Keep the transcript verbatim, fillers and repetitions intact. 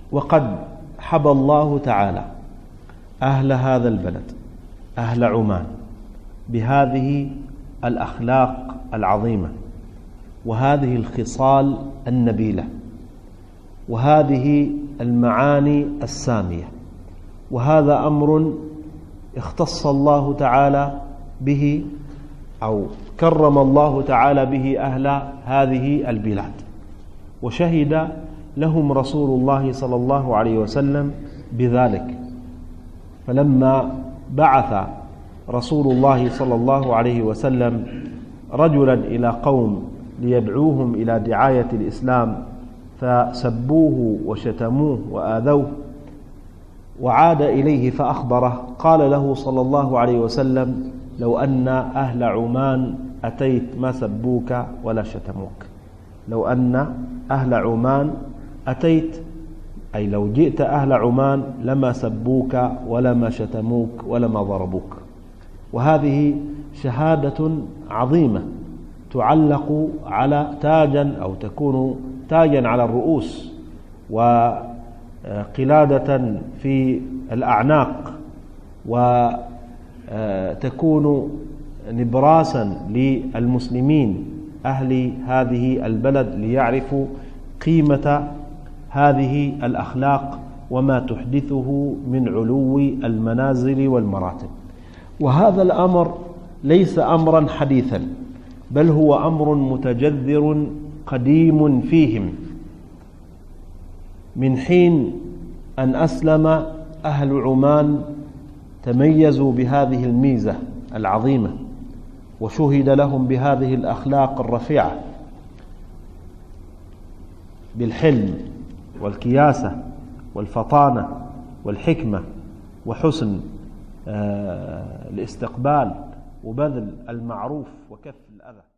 وقد حبى الله تعالى أهل هذا البلد أهل عمان بهذه الأخلاق العظيمة وهذه الخصال النبيلة وهذه المعاني السامية، وهذا أمر اختص الله تعالى به أو كرم الله تعالى به أهل هذه البلاد، وشهد لهم رسول الله صلى الله عليه وسلم بذلك. فلما بعث رسول الله صلى الله عليه وسلم رجلا إلى قوم ليدعوهم إلى دعاية الإسلام فسبوه وشتموه وآذوه، وعاد إليه فأخبره، قال له صلى الله عليه وسلم: لو أن أهل عمان أتيت ما سبوك ولا شتموك. لو أن أهل عمان أتيت، أي لو جئت أهل عمان لما سبوك ولما شتموك ولما ضربوك. وهذه شهادة عظيمة تعلق على تاجا أو تكون تاجا على الرؤوس وقلادة في الأعناق، وتكون نبراسا للمسلمين أهل هذه البلد ليعرفوا قيمة هذه الأخلاق وما تحدثه من علو المنازل والمراتب. وهذا الأمر ليس أمرا حديثا، بل هو أمر متجذر قديم فيهم من حين أن أسلم أهل عمان، تميزوا بهذه الميزة العظيمة وشهد لهم بهذه الأخلاق الرفيعة بالحلم والكياسة والفطانة والحكمة وحسن الاستقبال وبذل المعروف وكف الأذى.